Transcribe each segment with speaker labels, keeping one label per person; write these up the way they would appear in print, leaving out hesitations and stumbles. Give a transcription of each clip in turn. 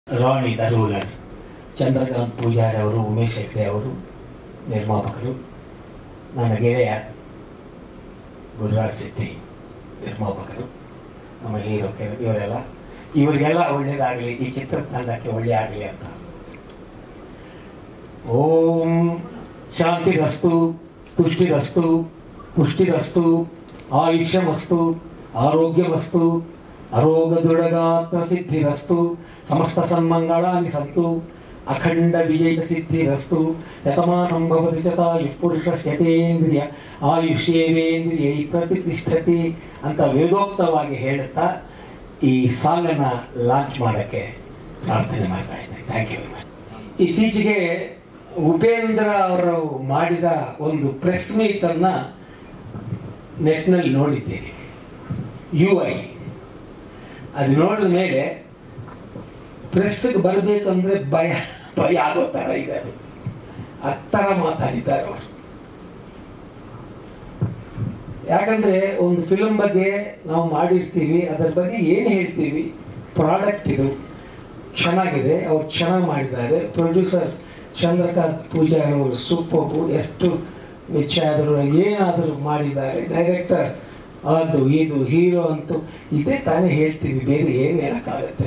Speaker 1: Rani the ruler, Chandrakant Poojari ಅವರು, ಉಮೇಶ್ ಹೆಗ್ಡೆ ಅವರು ನಿರ್ಮಾಪಕರು. ನನ್ನ ಗೆಳೆಯ ಗುರುರಾಜ್ ಶೆಟ್ಟಿ ನಿರ್ಮಾಪಕರು, ನಮ್ಮ ಹೀರೋ ಇವರಿಗೆಲ್ಲ ಒಳ್ಳೆಯದಾಗಲಿ, ಈ ಚಿತ್ರತಂಡಕ್ಕೆ ಒಳ್ಳೆಯ ಆಗಲಿ ಅಂತ. ಓಂ ಶಾಂತಿರಸ್ತು, ತುಷ್ಟಿರಸ್ತು, ಪುಷ್ಟಿರಸ್ತು, ಆಯುಷ್ಯಮಸ್ತು, ಆರೋಗ್ಯವಸ್ತು, ಅರೋಗದುಡಗಾತ್ರ ಸಿದ್ಧಿರಸ್ತು, ಸಮಸ್ತ ಸನ್ಮಂಗಳಾನಿ ಸಂತು, ಅಖಂಡ ವಿಜಯ ಸಿದ್ಧಿರಸ್ತು, ಶತಮಾನಂ ಭವತಿ ಶತಾಯುಃ ಪುರುಷಸ್ಯತೇಂದ್ರಿಯ ಆಯುಷ್ಯೇವೇಂದ್ರಿಯೈ ಪ್ರತಿಷ್ಠತಿ ಅಂತ ವೇದೋಕ್ತವಾಗಿ ಹೇಳುತ್ತಾ ಈ ಸಾಂಗನ್ನು ಲಾಂಚ್ ಮಾಡೋಕ್ಕೆ ಪ್ರಾರ್ಥನೆ ಮಾಡ್ತಾ ಇದ್ದೇನೆ. Thank you. ಇತ್ತೀಚೆಗೆ ಉಪೇಂದ್ರ ಅವರು ಮಾಡಿದ ಒಂದು ಪ್ರೆಸ್ ಮೀಟನ್ನು ನೆಟ್ನಲ್ಲಿ ನೋಡಿದ್ದೇನೆ, UI. ಅದು ನೋಡಿದ ಮೇಲೆ ಪ್ರೆಸ್ಗೆ ಬರಬೇಕಂದ್ರೆ ಭಯ ಆಗೋ ಥರ ಇದೆ. ಅದು ಆ ಥರ ಮಾತಾಡಿದ್ದಾರೆ ಅವರು. ಯಾಕಂದರೆ ಒಂದು ಫಿಲ್ಮ್ ಬಗ್ಗೆ ನಾವು ಮಾಡಿರ್ತೀವಿ, ಅದರ ಬಗ್ಗೆ ಏನು ಹೇಳ್ತೀವಿ, ಪ್ರಾಡಕ್ಟ್ ಇದು ಚೆನ್ನಾಗಿದೆ, ಅವ್ರು ಚೆನ್ನಾಗಿ ಮಾಡಿದ್ದಾರೆ. ಪ್ರೊಡ್ಯೂಸರ್ ಚಂದ್ರಕಾಂತ್ ಪೂಜಾರಿ ಅವರು ಸೂಪರ್ಬು, ಎಷ್ಟು ವೆಚ್ಚ ಆದರೂ ಏನಾದರೂ ಮಾಡಿದ್ದಾರೆ. ಡೈರೆಕ್ಟರ್ ಅದು ಇದು, ಹೀರೋ ಅಂತೂ ಇದೇ ತಾನೇ ಹೇಳ್ತೀವಿ, ಬೇರೆ ಏನು ಹೇಳೋಕ್ಕಾಗತ್ತೆ.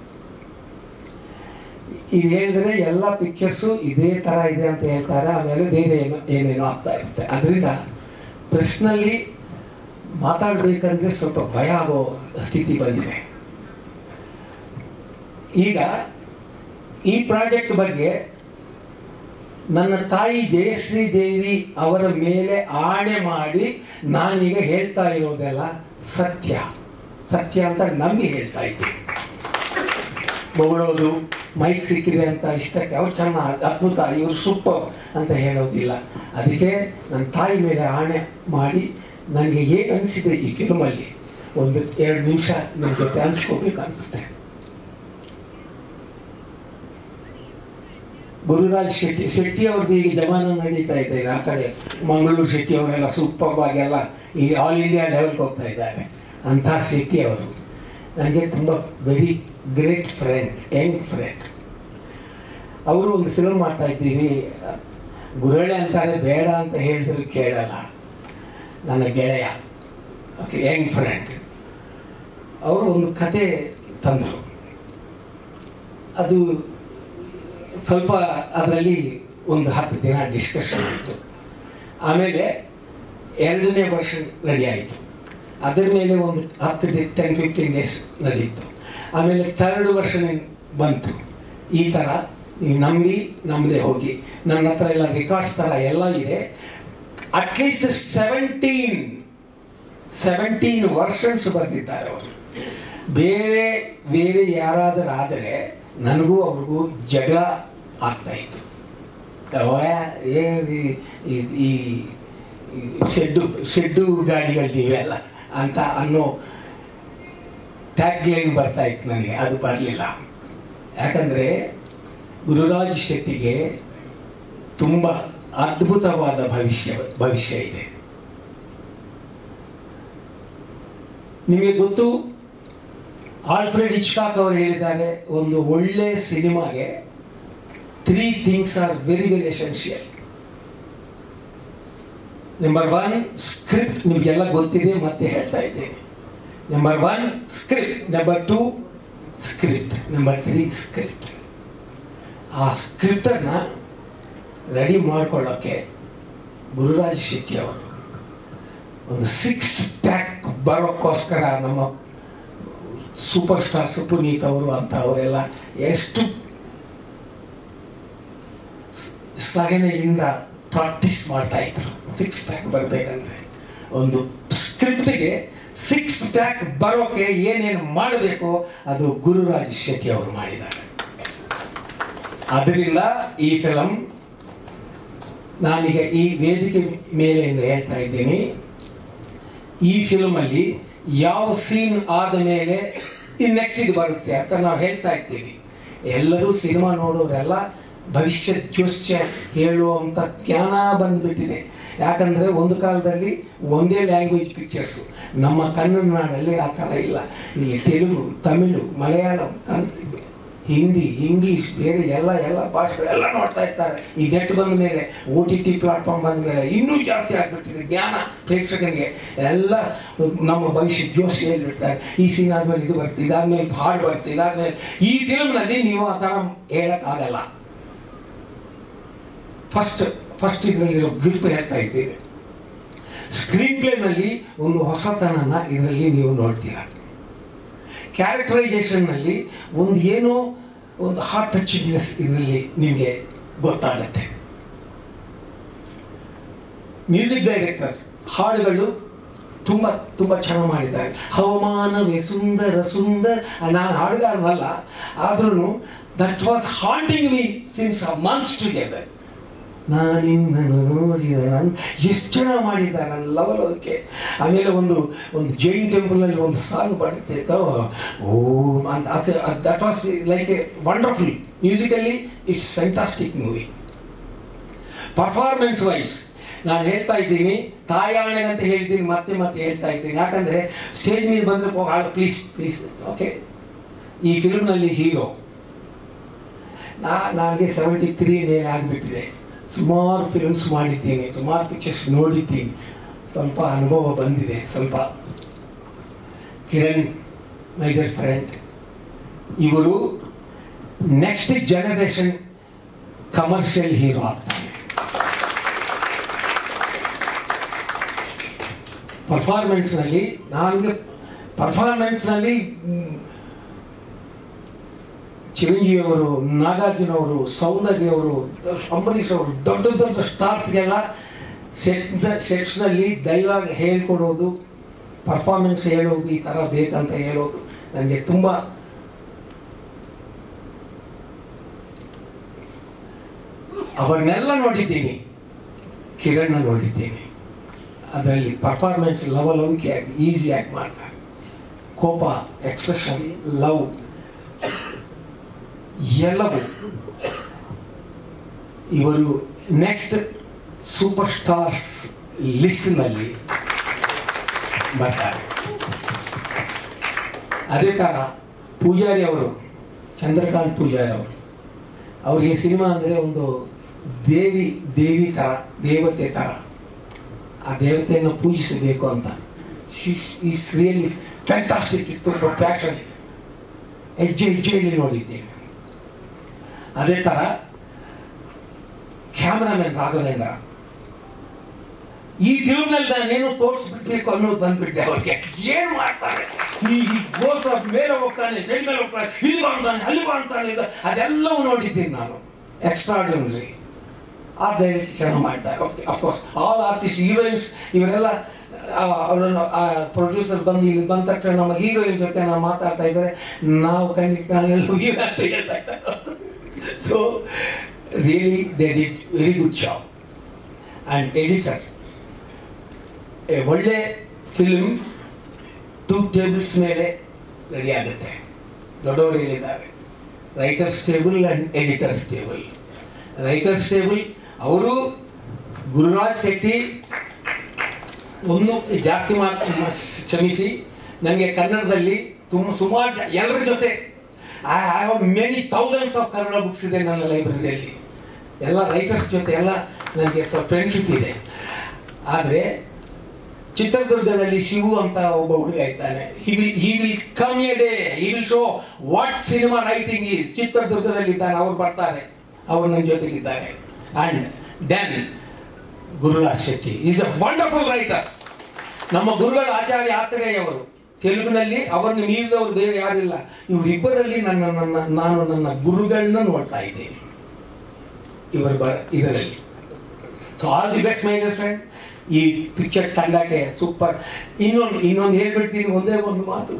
Speaker 1: ಇದು ಹೇಳಿದ್ರೆ ಎಲ್ಲ ಪಿಕ್ಚರ್ಸು ಇದೇ ಥರ ಇದೆ ಅಂತ ಹೇಳ್ತಾರೆ, ಆಮೇಲೆ ಬೇರೆ ಏನೇನೋ ಆಗ್ತಾ ಇರುತ್ತೆ. ಅದರಿಂದ ಪ್ರೆಸ್ನಲ್ಲಿ ಮಾತಾಡಬೇಕಂದ್ರೆ ಸ್ವಲ್ಪ ಭಯ ಆಗೋ ಸ್ಥಿತಿ ಬಂದಿದೆ. ಈಗ ಈ ಪ್ರಾಜೆಕ್ಟ್ ಬಗ್ಗೆ ನನ್ನ ತಾಯಿ ಜಯಶ್ರೀ ದೇವಿ ಅವರ ಮೇಲೆ ಆಣೆ ಮಾಡಿ ನಾನೀಗ ಹೇಳ್ತಾ ಇರೋದೆಲ್ಲ ಸತ್ಯ ಅಂತ ನಂಬಿ ಹೇಳ್ತಾ ಇದ್ದೀನಿ. ಹೊಗಳೋದು, ಮೈಕ್ ಸಿಕ್ಕಿದೆ ಅಂತ ಇಷ್ಟಕ್ಕೆ ಅವ್ರು ಚೆನ್ನಾಗಿ ಅದ್ಭುತ, ಇವರು ಸೂಪರ್ ಅಂತ ಹೇಳೋದಿಲ್ಲ. ಅದಕ್ಕೆ ನನ್ನ ತಾಯಿ ಮೇಲೆ ಆಣೆ ಮಾಡಿ ನನಗೆ ಏನು ಅನಿಸಿದೆ ಈ ಫಿಲ್ಮಲ್ಲಿ ಒಂದು 2 ನಿಮಿಷ ನನ್ನ ಜೊತೆ ಹಂಚ್ಕೋಬೇಕು ಅನಿಸುತ್ತೆ. ಗುರುರಾಜ್ ಶೆಟ್ಟಿ ಅವ್ರದ್ದು ಈಗ ಜಮಾನ ನಡೀತಾ ಇದೆ. ಆ ಕಡೆ ಮಂಗಳೂರು ಶೆಟ್ಟಿ ಅವರೆಲ್ಲ ಸೂಪರ್ ಆಗೆಲ್ಲ ಈಗ ಆಲ್ ಇಂಡಿಯಾ ಲೆವೆಲ್ಗೆ ಹೋಗ್ತಾ ಇದ್ದಾರೆ. ಅಂತಹ ಶೆಟ್ಟಿ ಅವರು ನನಗೆ ತುಂಬ very great friend, young friend. ಅವರು ಒಂದು ಫಿಲ್ಮ್ ಮಾಡ್ತಾ ಇದ್ದೀವಿ, ಗುರಳೆ ಅಂತಾರೆ, ಬೇಡ ಅಂತ ಹೇಳಿದ್ರು ಕೇಳಲ್ಲ. ನನ್ನ ಗೆಳೆಯ, ಓಕೆ, ಯಂಗ್ ಫ್ರೆಂಡ್, ಅವರು ಒಂದು ಕತೆ ತಂದರು. ಅದು ಸ್ವಲ್ಪ ಅದರಲ್ಲಿ ಒಂದು 10 ದಿನ ಡಿಸ್ಕಷನ್ ಆಯಿತು. ಆಮೇಲೆ 2ನೇ ವರ್ಷನ್ ರೆಡಿ ಆಯಿತು. ಅದರ ಮೇಲೆ ಒಂದು 10-15 ಡೇಸ್ ನಡೀತು. ಆಮೇಲೆ 3rd ವರ್ಷನ್ ಬಂತು. ಈ ಥರ ನೀವು ನಮ್ಮದೇ ಹೋಗಿ, ನನ್ನ ಹತ್ರ ಎಲ್ಲ ರೆಕಾರ್ಡ್ಸ್ ಥರ ಎಲ್ಲ ಇದೆ. ಅಟ್ಲೀಸ್ಟ್ 17 ವರ್ಷನ್ಸ್ ಬರ್ತಿದ್ದಾರೆ ಅವರು. ಬೇರೆ ಯಾರಾದರೂ ಆದರೆ ನನಗೂ ಅವ್ರಿಗೂ ಜಗಳ ಆಗ್ತಾಯಿತ್ತು. ಈ ಶೆಡ್ಡು ಗಾಡಿಗಳಿವೆಲ್ಲ ಅಂತ ಅನ್ನೋ ಟ್ಯಾಗ್ ಲೈನ್ ಬರ್ತಾ ಇತ್ತು ನನಗೆ. ಅದು ಬರಲಿಲ್ಲ. ಯಾಕಂದರೆ ಗುರುರಾಜ್ ಶೆಟ್ಟಿಗೆ ತುಂಬ ಅದ್ಭುತವಾದ ಭವಿಷ್ಯ ಇದೆ. ನಿಮಗೆ ಗೊತ್ತು, ಆಲ್ಫ್ರೆಡ್ ಹಿಚ್ಕಾಕ್ ಅವರು ಹೇಳಿದ್ದಾರೆ, ಒಂದು ಒಳ್ಳೆ ಸಿನಿಮಾಗೆ 3 things are very very essential. Number 1 script, ನಿಮಗೆಲ್ಲ ಗೊತ್ತಿದೆ, ಮತ್ತೆ ಹೇಳ್ತಾ ಇದ್ದೇನೆ. Number 1 script, number 2 script, number 3 script. ಆ ಸ್ಕ್ರಿಪ್ಟನ್ನು ರೆಡಿ ಮಾಡ್ಕೊಳ್ಳೋಕ್ಕೆ ಗುರುರಾಜ್ ಶೆಟ್ಟಿ ಅವರು ಒಂದು 6 ಪ್ಯಾಕ್ ಬರೋಕ್ಕೋಸ್ಕರ ನಮ್ಮ ಸೂಪರ್ ಸ್ಟಾರ್ಸ್ ಪುನೀತ್ ಅವರು ಅಂತ ಅವರೆಲ್ಲ ಎಷ್ಟು ಸಹನೆಯಿಂದ ಪ್ರಾಕ್ಟೀಸ್ ಮಾಡ್ತಾ ಇದ್ರು 6 ಪ್ಯಾಕ್ ಬರಬೇಕಂದ್ರೆ. ಒಂದು ಸ್ಕ್ರಿಪ್ಟಿಗೆ 6 ಪ್ಯಾಕ್ ಬರೋಕೆ ಏನೇನು ಮಾಡಬೇಕು ಅದು ಗುರುರಾಜ್ ಶೆಟ್ಟಿ ಅವರು ಮಾಡಿದ್ದಾರೆ. ಅದರಿಂದ ಈ ಫಿಲಮ್ ನಾನೀಗ ಈ ವೇದಿಕೆ ಮೇಲೆಯಿಂದ ಹೇಳ್ತಾ ಇದ್ದೀನಿ, ಈ ಫಿಲ್ಮಲ್ಲಿ ಯಾವ ಸೀನ್ ಆದ ಮೇಲೆ ನೆಕ್ಸ್ಟ್ ಇದು ಬರುತ್ತೆ ಅಂತ ನಾವು ಹೇಳ್ತಾ ಇರ್ತೀವಿ. ಎಲ್ಲರೂ ಸಿನಿಮಾ ನೋಡೋರೆಲ್ಲ ಭವಿಷ್ಯ ಜೋಸ್ಯ ಹೇಳುವಂಥ ಜ್ಞಾನ ಬಂದುಬಿಟ್ಟಿದೆ. ಯಾಕಂದರೆ ಒಂದು ಕಾಲದಲ್ಲಿ ಒಂದೇ ಲ್ಯಾಂಗ್ವೇಜ್ ಪಿಕ್ಚರ್ಸು, ನಮ್ಮ ಕನ್ನಡ ನಾಡಲ್ಲಿ ಆ ಥರ ಇಲ್ಲ. ಇಲ್ಲಿ ತೆಲುಗು, ತಮಿಳು, ಮಲಯಾಳಂ, ಹಿಂದಿ, ಇಂಗ್ಲೀಷ್, ಬೇರೆ ಎಲ್ಲ ಭಾಷೆಗಳೆಲ್ಲ ನೋಡ್ತಾ ಇರ್ತಾರೆ. ಈ ನೆಟ್ ಬಂದ ಮೇಲೆ, OTT ಪ್ಲಾಟ್ಫಾರ್ಮ್ ಬಂದ ಮೇಲೆ ಇನ್ನೂ ಜಾಸ್ತಿ ಆಗ್ಬಿಟ್ಟಿದೆ ಜ್ಞಾನ ಪ್ರೇಕ್ಷಕನಿಗೆ. ಎಲ್ಲ ನಮ್ಮ ಭವಿಷ್ಯ ಜೋಶಿ ಹೇಳ್ಬಿಡ್ತಾರೆ, ಈ ಸೀನ್ ಆದ್ಮೇಲೆ ಇದು ಬರ್ತದೆ, ಇದಾದ್ಮೇಲೆ ಹಾಡು ಬರ್ತದೆ, ಇದಾದ್ಮೇಲೆ ಈ ಫಿಲ್ಮ್ನಲ್ಲಿ ನೀವು ಆ ಥರ ಹೇಳಕ್ಕಾಗಲ್ಲ. ಫಸ್ಟ್ ಇದರಲ್ಲಿರೋ ಗ್ರಿಪ್ ಹೇಳ್ತಾ ಇದ್ದೀವಿ. ಸ್ಕ್ರೀನ್ ಪ್ಲೇನಲ್ಲಿ ಒಂದು ಹೊಸತನನ ಇದರಲ್ಲಿ ನೀವು ನೋಡ್ತೀರ. ಕ್ಯಾರೆಕ್ಟರೈಸೇಷನ್ನಲ್ಲಿ ಒಂದು ಹಾರ್ಟ್ ಟಚಿಂಗ್ನೆಸ್ ಇದರಲ್ಲಿ ನಿಮಗೆ ಗೊತ್ತಾಗುತ್ತೆ. ಮ್ಯೂಸಿಕ್ ಡೈರೆಕ್ಟರ್ ಹಾಡುಗಳು ತುಂಬ ಚೆನ್ನಾಗಿ ಮಾಡಿದ್ದಾರೆ. ಹವಾಮಾನವೇ ಸುಂದರ ಸುಂದರ, ನಾನು ಹಾಡುಗಾರನಲ್ಲ, ಆದ್ರೂ that was haunting me since a months together. ನಾನಿನ್ನನ್ನು ನೋಡಿದ ಎಷ್ಟು ಚೆನ್ನಾಗಿ ಮಾಡಿದ್ದಾರೆ ನನ್ನ ಲವಲೋದಕ್ಕೆ. ಆಮೇಲೆ ಒಂದು ಜೈನ್ ಟೆಂಪಲ್ನಲ್ಲಿ ಒಂದು ಸಾಂಗ್ ಬರ್ತೈತೋ, that was like a wonderful. Musically it's fantastic movie. Performance wise ನಾನು ಹೇಳ್ತಾ ಇದ್ದೀನಿ, ತಾಯಾಣೆ ಅಂತ ಹೇಳ್ತೀನಿ, ಮತ್ತೆ ಹೇಳ್ತಾ ಇದ್ದೀನಿ. ಯಾಕಂದರೆ ಸ್ಟೇಜ್ ಮೇಲೆ ಬಂದರೆ ಹಾಡು ಪ್ಲೀಸ್ ಓಕೆ. ಈ ಫಿಲ್ಮ್ನಲ್ಲಿ ಹೀರೋ ನನಗೆ 73 ಮೇಲೆ ಆಗಿಬಿಟ್ಟಿದೆ. ಸುಮಾರು ಫಿಲ್ಮ್ಸ್ ಮಾಡಿದ್ದೀನಿ, ಸುಮಾರು ಪಿಕ್ಚರ್ಸ್ ನೋಡಿದ್ದೀನಿ, ಸ್ವಲ್ಪ ಅನುಭವ ಬಂದಿದೆ. ಸ್ವಲ್ಪ ಕಿರಣ್, ಮೈ ಡಿಯರ್ ಫ್ರೆಂಡ್, ಇವರು ನೆಕ್ಸ್ಟ್ ಜನರೇಷನ್ ಕಮರ್ಷಿಯಲ್ ಹೀರೋ ಆಗ್ತಾರೆ. ಪರ್ಫಾರ್ಮೆನ್ಸ್ನಲ್ಲಿ ಚಿರಂಜೀವಿ ಅವರು, ನಾಗಾರ್ಜುನ ಅವರು, ಸೌಂದರ್ಯ ಅವರು, ಅಂಬರೀಷ್ ಅವರು, ದೊಡ್ಡ ಸ್ಟಾರ್ಸ್ಗೆಲ್ಲ ಸೆಟ್ಸ್ನಲ್ಲಿ ಡೈಲಾಗ್ ಹೇಳ್ಕೊಡೋದು, ಪರ್ಫಾರ್ಮೆನ್ಸ್ ಹೇಳೋದು, ಈ ಥರ ಬೇಕಂತ ಹೇಳೋದು ನನಗೆ ತುಂಬ ಅವನ್ನೆಲ್ಲ ನೋಡಿದ್ದೀನಿ. ಕಿರಣ್ ನೋಡಿದ್ದೀನಿ. ಅದರಲ್ಲಿ ಪರ್ಫಾರ್ಮೆನ್ಸ್ ಲವಲವಿಕೆಯಾಗಿ ಈಸಿಯಾಗಿ ಮಾಡ್ತಾರೆ. ಕೋಪ, ಎಕ್ಸ್ಪ್ರೆಷನ್, ಲವ್ ಎಲ್ಲವೂ. ಇವರು ನೆಕ್ಸ್ಟ್ ಸೂಪರ್ ಸ್ಟಾರ್ಸ್ ಲಿಸ್ಟ್ನಲ್ಲಿ ಬರ್ತಾರೆ. ಅದೇ ಥರ ಪೂಜಾರಿ ಅವರು, ಚಂದ್ರಕಾಂತ್ ಪೂಜಾರಿ ಅವರು, ಅವರಿಗೆ ಸಿನಿಮಾ ಅಂದರೆ ಒಂದು ದೇವಿ ಥರ, ದೇವತೆ ಥರ. ಆ ದೇವತೆಯನ್ನು ಪೂಜಿಸಬೇಕು ಅಂತ. Is really fantastic. ಇಸ್ ತುಂಬ ಪ್ಯಾಷನ್. ಹೆಜ್ಜೆಯಲ್ಲಿ ನೋಡಿದ್ದೇನೆ. ಅದೇ ಥರ ಕ್ಯಾಮ್ರಾಮನ್ ರಾಘವೇಂದ್ರ, ಈ ಫಿಲ್ಮ್ನಲ್ಲಿ ನಾನೇನು ತೋರಿಸ್ಬಿಡ್ಬೇಕು ಅನ್ನೋದು ಬಂದ್ಬಿಟ್ಟೆ ಅವ್ರಿಗೆ. ಏನು ಮಾಡ್ತಾರೆ, ಈ ಗೋಸ ಮೇಲೆ ಹೋಗ್ತಾನೆ, ಸೈಡ್ ಮೇಲೆ ಹೋಗ್ತಾನೆ, ಇಲ್ಲಿ ಬಾಂತಾನೆ, ಅಲ್ಲಿ ಬಾಂತಾನೆ, ಅದೆಲ್ಲವೂ ನೋಡಿದ್ದೀನಿ ನಾನು. ಎಕ್ಸ್ಟ್ರಾರ್ಡಿನರಿ. ಆ ಡೈರೆಕ್ಟ್ ಚೆನ್ನಾಗಿ ಮಾಡ್ತಾರೆ. Okay, of course all artist, heroines ಇವರೆಲ್ಲ ಅವರನ್ನು ಪ್ರೊಡ್ಯೂಸರ್ ಬಂದು ಇಲ್ಲಿ ಬಂದ ತಕ್ಷಣ ನಮ್ಮ ಹೀರೋಯಿನ್ ಜೊತೆ ನಾವು ಮಾತಾಡ್ತಾ ಇದ್ದಾರೆ, ನಾವು ನಾನೆಲ್ಲೂ ಹೀರೋ ಅಂತ ಹೇಳ್ತಾ ಇದ್ದಾರೆ. So really they did very good job. And editor, ಒಳ್ಳೆ ಫಿಲ್ಮ್ 2 ಟೇಬಲ್ಸ್ ಮೇಲೆ ರೆಡಿ ಆಗುತ್ತೆ. ದೊಡ್ಡವರು ಹೇಳಿದ್ದಾರೆ, writers table and editors table. Writers table ಅವರು ಗುರುರಾಜ್ ಶೆಟ್ಟಿ, ಒಂದು ಜಾಸ್ತಿ ಕ್ಷಮಿಸಿ, ನನಗೆ ಕನ್ನಡದಲ್ಲಿ ಸುಮಾರು ಎಲ್ಲರ ಜೊತೆ I have many thousands of Kannada books ಇದೆ ನನ್ನ ಲೈಬ್ರರಿಯಲ್ಲಿ. ಎಲ್ಲ ರೈಟರ್ಸ್ ಜೊತೆ ಎಲ್ಲ ನನಗೆ ಸ್ವಲ್ಪ ಫ್ರೆಂಡ್ಶಿಪ್ ಇದೆ. ಆದರೆ ಚಿತ್ರದುರ್ಗದಲ್ಲಿ ಶಿವು ಅಂತ ಒಬ್ಬ ಹುಡುಗ ಇದ್ದಾನೆ. He will come a day, he will show what cinema writing is. ಚಿತ್ರದುರ್ಗದಲ್ಲಿ ಇದ್ದಾನೆ, ಅವ್ರು ಬರ್ತಾರೆ, ಅವರು ನನ್ನ ಜೊತೆಗಿದ್ದಾರೆ. And then Gururaj Shetty is a wonderful writer. ನಮ್ಮ ಗುರುಗಳ ಆಚಾರ್ಯ ಆತ್ರೇಯವರು, ತೆಲುಗಿನಲ್ಲಿ ಅವರನ್ನು ಮೀರಿದವರು ಬೇರೆ ಯಾರಿಲ್ಲ. ಇವರಿಬ್ಬರಲ್ಲಿ ನಾನು ನನ್ನ ಗುರುಗಳನ್ನ ನೋಡ್ತಾ ಇದ್ದೇನೆ ಇದರಲ್ಲಿ. So all the best my dear friend. ಈ ಪಿಕ್ಚರ್ ತಂಡಕ್ಕೆ ಸೂಪರ್. ಇನ್ನೊಂದು ಹೇಳ್ಬಿಡ್ತೀನಿ, ಒಂದೇ ಒಂದು ಮಾತು.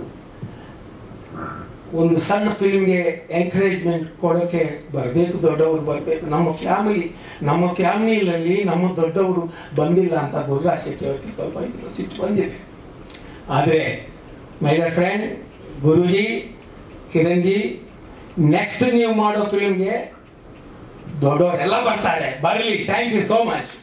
Speaker 1: ಒಂದು ಸಣ್ಣ ಫಿಲ್ಮ್ಗೆ ಎಂಕರೇಜ್ಮೆಂಟ್ ಕೊಡೋಕ್ಕೆ ಬರಬೇಕು, ದೊಡ್ಡವರು ಬರಬೇಕು. ನಮ್ಮ ಫ್ಯಾಮಿಲಿಯಲ್ಲಿ ನಮ್ಮ ದೊಡ್ಡವರು ಬಂದಿಲ್ಲ ಅಂತ ಗುರುರಾಜ್ ಶೆಟ್ಟಿ ಅವರಿಗೆ ಸ್ವಲ್ಪ ಸಿಟ್ಟು ಬಂದಿದೆ. ಆದರೆ my dear friend, Guruji, Kiranji, next ನೀವು ಮಾಡೋ ಫಿಲ್ಮ್ಗೆ ದೊಡ್ಡವರೆಲ್ಲ ಬರ್ತಾರೆ, ಬರಲಿ. Thank you so much.